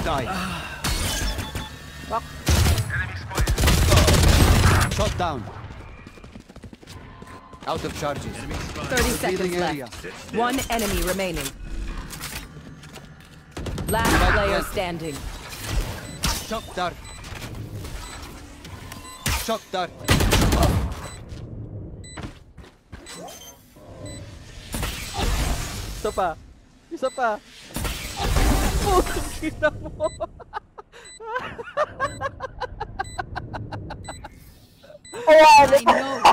die. Fuck. Shot down. Out of charges. 30 seconds area. left. One enemy remaining. Last player standing. Shock dart. Shock dart. Isa pa. Isa pa. Putang ina mo. Ayan. I know